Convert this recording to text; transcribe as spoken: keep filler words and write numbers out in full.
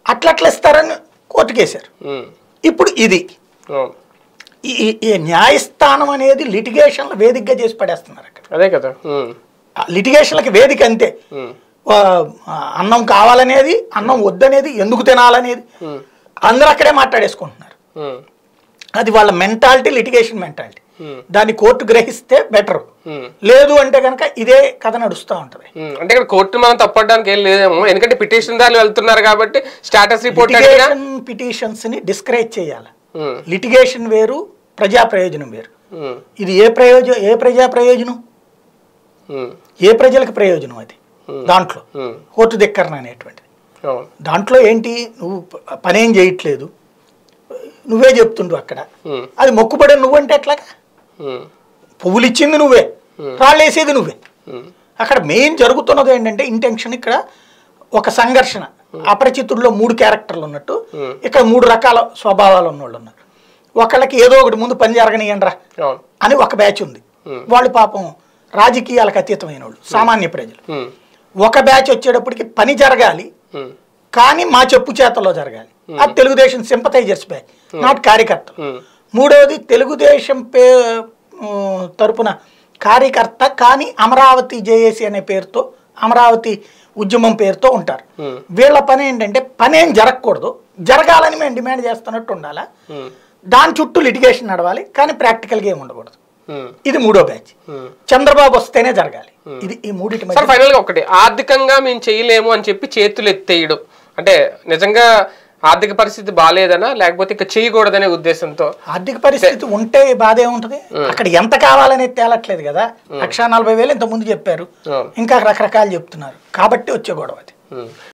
అట్లా అట్లా ఇస్తారని కోర్టుకేశారు. ఇప్పుడు ఇది ఈ న్యాయస్థానం అనేది లిటిగేషన్ల వేదికగా చేసి పడేస్తున్నారు అక్కడ. అదే కదా లిటిగేషన్లకి వేదిక అంతే. అన్నం కావాలనేది, అన్నం వద్దనేది, ఎందుకు తినాలనేది అందరూ అక్కడే మాట్లాడేసుకుంటున్నారు. అది వాళ్ళ మెంటాలిటీ, లిటిగేషన్ మెంటాలిటీ. దాన్ని కోర్టు గ్రహిస్తే బెటర్, లేదు అంటే కనుక ఇదే కథ నడుస్తూ ఉంటది. అంటే ఇక్కడ కోర్టు మనం తప్పడానికి ఏం లేదేమో, ఎందుకంటే పిటిషన్ దారులు వెళ్తున్నారు కాబట్టి స్టాటస్ రిపోర్ట్ పిటిషన్స్ ని డిస్కరేజ్ చేయాలి. లిటిగేషన్ వేరు, ప్రజా ప్రయోజనం వేరు. ఇది ఏ ప్రయోజనం, ఏ ప్రజా ప్రయోజనం, ఏ ప్రజలకు ప్రయోజనం అది? దాంట్లో కోర్టు ధిక్కరణ అనేటువంటిది. దాంట్లో ఏంటి, నువ్వు పనేం చేయట్లేదు, నువ్వే చెప్తుండు అక్కడ, అది మొక్కుబడి నువ్వంటే ఎట్లాగా? పువ్వులు ఇచ్చింది నువ్వే, రాళ్ళు వేసేది నువ్వే. అక్కడ మెయిన్ జరుగుతున్నది ఏంటంటే ఇంటెన్షన్, ఇక్కడ ఒక సంఘర్షణ, అపరిచితుల్లో మూడు క్యారెక్టర్లు ఉన్నట్టు ఇక్కడ మూడు రకాల స్వభావాలు ఉన్నోళ్ళు ఉన్నారు. ఒకళ్ళకి ఏదో ఒకటి ముందు పని జరగనియండ్రా అని ఒక బ్యాచ్ ఉంది, వాళ్ళు పాపం రాజకీయాలకు అతీతమైన వాళ్ళు, సామాన్య ప్రజలు. ఒక బ్యాచ్ వచ్చేటప్పటికి పని జరగాలి కానీ మా చెప్పు చేతల్లో జరగాలి, అది తెలుగుదేశం సింపథైజర్స్ బ్యాచ్, నాట్ కార్యకర్తలు. మూడవది తెలుగుదేశం పే తరపున కార్యకర్త కానీ అమరావతి జేఏసీ అనే పేరుతో, అమరావతి ఉద్యమం పేరుతో ఉంటారు. వీళ్ళ పని ఏంటంటే పని ఏం జరగకూడదు, జరగాలని మేము డిమాండ్ చేస్తున్నట్టు ఉండాలా, దాని చుట్టూ లిటిగేషన్ నడవాలి కానీ ప్రాక్టికల్గా ఏమి ఉండకూడదు. ఇది మూడో బ్యాచ్. చంద్రబాబు వస్తేనే జరగాలి. ఇది ఈ మూడింటి మధ్య. ఫైనల్ గా ఒకటి, ఆర్థికంగా మేము చేయలేము అని చెప్పి చేతులు ఎత్తేయడం అంటే నిజంగా ఆర్థిక పరిస్థితి బాగాలేదనా లేకపోతే ఇంకా చేయకూడదనే ఉద్దేశంతో? ఆర్థిక పరిస్థితి ఉంటే బాధే ఉంటది, అక్కడ ఎంత కావాలనేది తేలట్లేదు కదా. లక్ష నలభై వేలు ఇంత ముందు చెప్పారు, ఇంకా రకరకాలు చెప్తున్నారు కాబట్టి వచ్చే గొడవ అది.